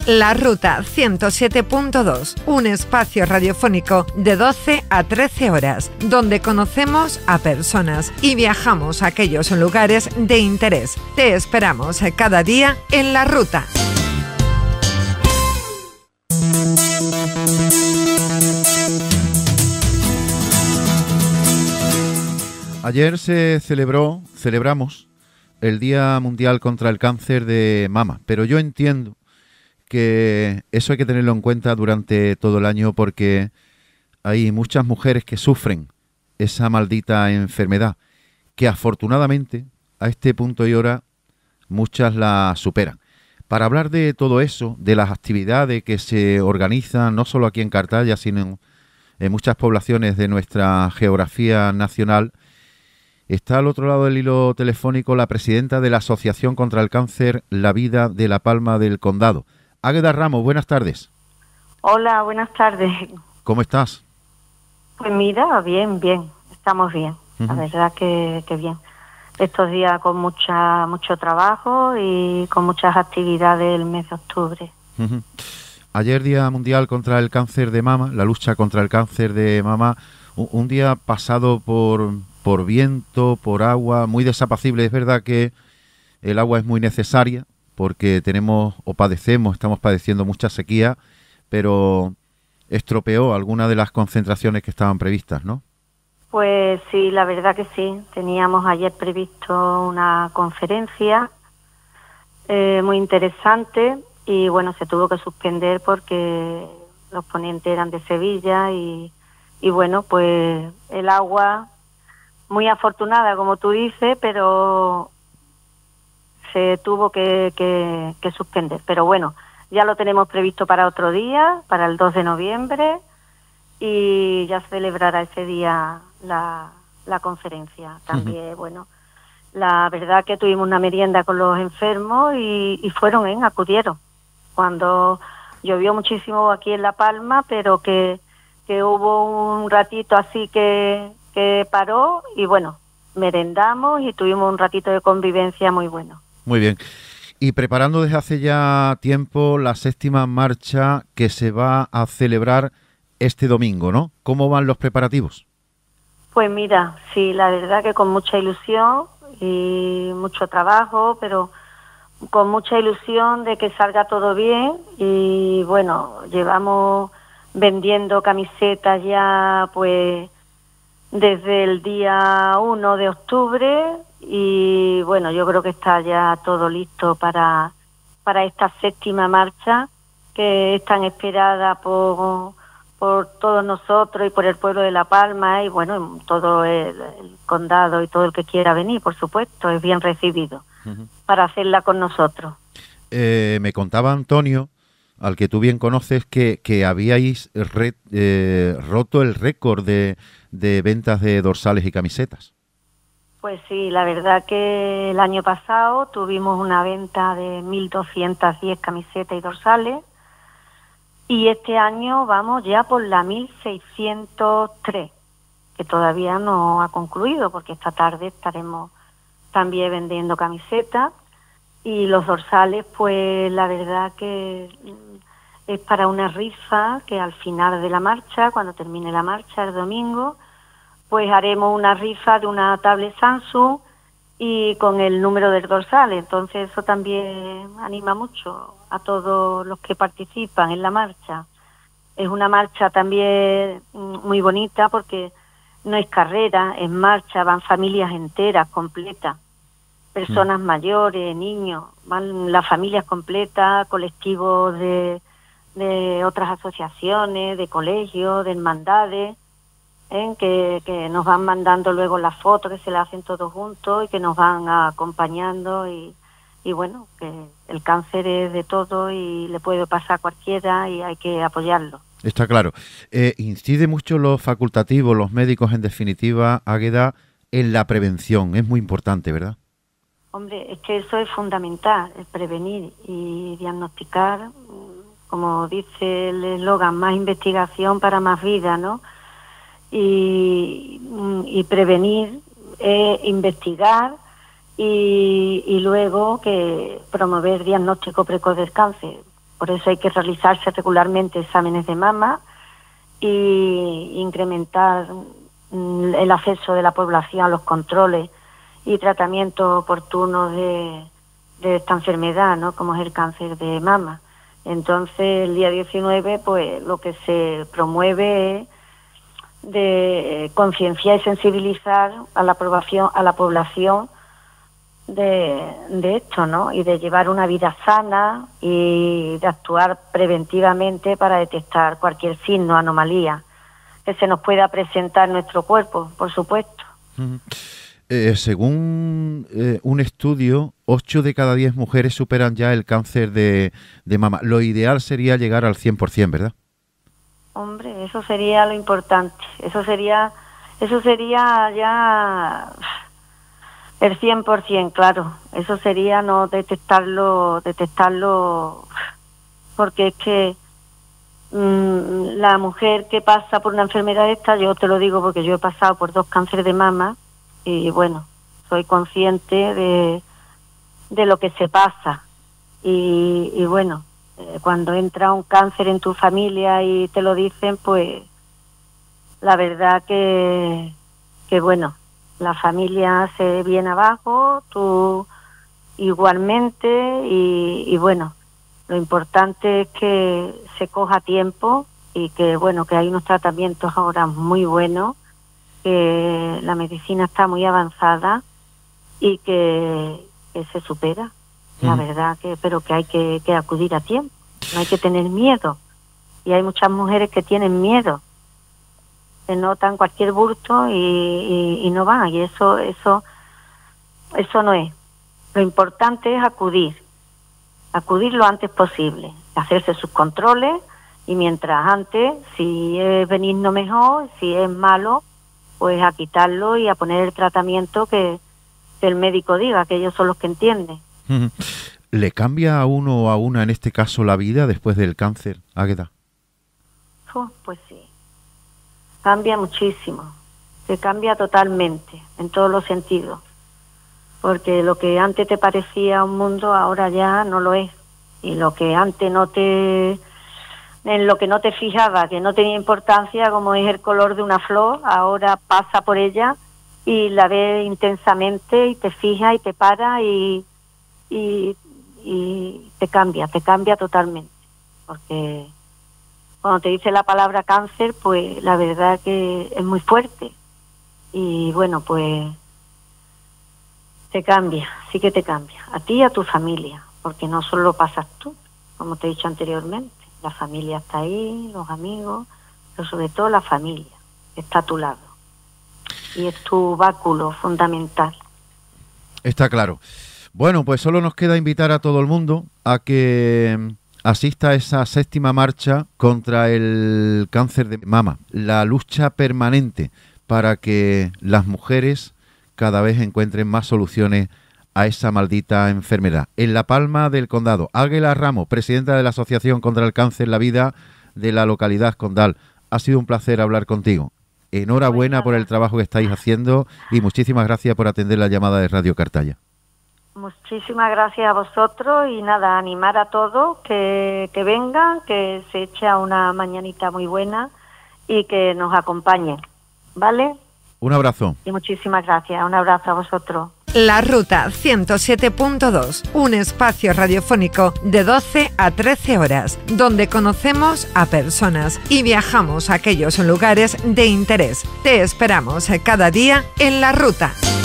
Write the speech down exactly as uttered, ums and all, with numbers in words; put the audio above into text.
La Ruta ciento siete punto dos, un espacio radiofónico de doce a trece horas, donde conocemos a personas y viajamos a aquellos lugares de interés. Te esperamos cada día en La Ruta. Ayer se celebró, celebramos el Día Mundial contra el Cáncer de Mama, pero yo entiendo que eso hay que tenerlo en cuenta durante todo el año porque hay muchas mujeres que sufren esa maldita enfermedad, que afortunadamente a este punto y hora muchas la superan. Para hablar de todo eso, de las actividades que se organizan no solo aquí en Cartaya, sino en muchas poblaciones de nuestra geografía nacional, está al otro lado del hilo telefónico la presidenta de la Asociación contra el Cáncer La Vida de La Palma del Condado. Águeda Ramos, buenas tardes. Hola, buenas tardes. ¿Cómo estás? Pues mira, bien, bien, estamos bien, uh-huh. La verdad que, que bien. Estos días con mucha mucho trabajo y con muchas actividades el mes de octubre. Uh-huh. Ayer Día Mundial contra el Cáncer de Mama, la lucha contra el cáncer de mama, un, un día pasado por, por viento, por agua, muy desapacible. Es verdad que el agua es muy necesaria, porque tenemos o padecemos, estamos padeciendo mucha sequía, pero estropeó algunas de las concentraciones que estaban previstas, ¿no? Pues sí, la verdad que sí. Teníamos ayer previsto una conferencia eh, muy interesante y bueno, se tuvo que suspender porque los ponentes eran de Sevilla y, y bueno, pues el agua, muy afortunada como tú dices, pero se tuvo que, que, que suspender. Pero bueno, ya lo tenemos previsto para otro día, para el dos de noviembre, y ya se celebrará ese día la, la conferencia. También, uh-huh. Bueno, la verdad que tuvimos una merienda con los enfermos y, y fueron, ¿eh? Acudieron. Cuando llovió muchísimo aquí en La Palma, pero que, que hubo un ratito así que, que paró y bueno, merendamos y tuvimos un ratito de convivencia muy bueno. Muy bien. Y preparando desde hace ya tiempo la séptima marcha que se va a celebrar este domingo, ¿no? ¿Cómo van los preparativos? Pues mira, sí, la verdad que con mucha ilusión y mucho trabajo, pero con mucha ilusión de que salga todo bien y bueno, llevamos vendiendo camisetas ya pues desde el día uno de octubre. Y bueno, yo creo que está ya todo listo para, para esta séptima marcha que es tan esperada por, por todos nosotros y por el pueblo de La Palma y bueno, todo el, el condado y todo el que quiera venir, por supuesto, es bien recibido uh-huh. para hacerla con nosotros. Eh, me contaba Antonio, al que tú bien conoces, que, que habíais re, eh, roto el récord de, de ventas de dorsales y camisetas. Pues sí, la verdad que el año pasado tuvimos una venta de mil doscientas diez camisetas y dorsales y este año vamos ya por la mil seiscientos tres, que todavía no ha concluido porque esta tarde estaremos también vendiendo camisetas y los dorsales, pues la verdad que es para una rifa que al final de la marcha, cuando termine la marcha el domingo, pues haremos una rifa de una tablet Samsung y con el número del dorsal. Entonces eso también anima mucho a todos los que participan en la marcha. Es una marcha también muy bonita porque no es carrera, es marcha, van familias enteras, completas. Personas mm. mayores, niños, van las familias completas, colectivos de, de otras asociaciones, de colegios, de hermandades. ¿Eh? Que, que nos van mandando luego las fotos que se las hacen todos juntos y que nos van acompañando y, y bueno, que el cáncer es de todo y le puede pasar a cualquiera y hay que apoyarlo. Está claro. Eh, incide mucho los facultativos, los médicos en definitiva, Águeda, en la prevención. Es muy importante, ¿verdad? Hombre, es que eso es fundamental, el prevenir y diagnosticar, como dice el eslogan, más investigación para más vida, ¿no? Y, y prevenir, eh, investigar y, y luego que promover diagnóstico precoz del cáncer, Por eso hay que realizarse regularmente exámenes de mama y incrementar el acceso de la población a los controles y tratamientos oportunos de, de esta enfermedad, ¿no? Como es el cáncer de mama. Entonces, el día diecinueve, pues lo que se promueve es de concienciar y sensibilizar a la población, a la población de, de esto, ¿no? Y de llevar una vida sana y de actuar preventivamente para detectar cualquier signo, anomalía que se nos pueda presentar en nuestro cuerpo, por supuesto. Uh-huh. Eh, según eh, un estudio, ocho de cada diez mujeres superan ya el cáncer de, de mama. Lo ideal sería llegar al cien por ciento, ¿verdad? Hombre, eso sería lo importante. Eso sería, eso sería ya el cien por ciento, claro. Eso sería no detectarlo, detectarlo, porque es que mmm, la mujer que pasa por una enfermedad esta, yo te lo digo porque yo he pasado por dos cánceres de mama y bueno, soy consciente de, de lo que se pasa y, y bueno, eh, cuando entra un cáncer en tu familia y te lo dicen, pues la verdad que, que bueno, la familia se viene abajo, tú igualmente y, y bueno, lo importante es que se coja tiempo y que bueno, que hay unos tratamientos ahora muy buenos, que la medicina está muy avanzada y que, que se supera, mm. la verdad, que pero que hay que, que acudir a tiempo, no hay que tener miedo. Y hay muchas mujeres que tienen miedo, se notan cualquier bulto y, y, y no van, y eso, eso, eso no es. Lo importante es acudir, acudir lo antes posible, hacerse sus controles y mientras antes, si es benigno mejor, si es malo, pues a quitarlo y a poner el tratamiento que, que el médico diga, que ellos son los que entienden. ¿Le cambia a uno o a una, en este caso, la vida después del cáncer, Águeda? Oh, pues sí, cambia muchísimo, te cambia totalmente, en todos los sentidos, porque lo que antes te parecía un mundo, ahora ya no lo es, y lo que antes no te... en lo que no te fijaba, que no tenía importancia, como es el color de una flor, ahora pasa por ella y la ves intensamente y te fija y te para y, y, y te cambia, te cambia totalmente. Porque cuando te dice la palabra cáncer, pues la verdad que es muy fuerte. Y bueno, pues te cambia, sí que te cambia. A ti y a tu familia, porque no solo pasas tú, como te he dicho anteriormente. La familia está ahí, los amigos, pero sobre todo la familia está a tu lado. Y es tu báculo fundamental. Está claro. Bueno, pues solo nos queda invitar a todo el mundo a que asista a esa séptima marcha contra el cáncer de mama. La lucha permanente para que las mujeres cada vez encuentren más soluciones a esa maldita enfermedad. En La Palma del Condado, Águeda Ramos, presidenta de la Asociación contra el Cáncer La Vida de la localidad Condal. Ha sido un placer hablar contigo. Enhorabuena por el trabajo que estáis haciendo y muchísimas gracias por atender la llamada de Radio Cartaya. Muchísimas gracias a vosotros y nada, animar a todos que, que vengan, que se echa una mañanita muy buena y que nos acompañen, ¿vale? Un abrazo. Y muchísimas gracias, un abrazo a vosotros. La Ruta ciento siete punto dos, un espacio radiofónico de doce a trece horas, donde conocemos a personas y viajamos a aquellos lugares de interés. Te esperamos cada día en La Ruta.